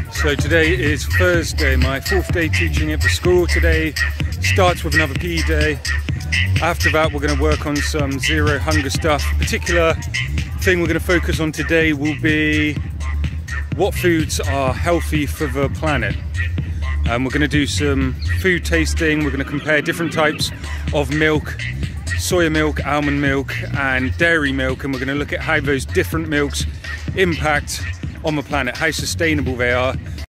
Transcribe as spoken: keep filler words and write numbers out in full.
So today is Thursday, my fourth day teaching at the school. Today starts with another P E day. After that we're going to work on some zero hunger stuff. The particular thing we're going to focus on today will be what foods are healthy for the planet. Um, we're going to do some food tasting. We're going to compare different types of milk, soya milk, almond milk and dairy milk, and we're going to look at how those different milks impact on the planet, how sustainable they are.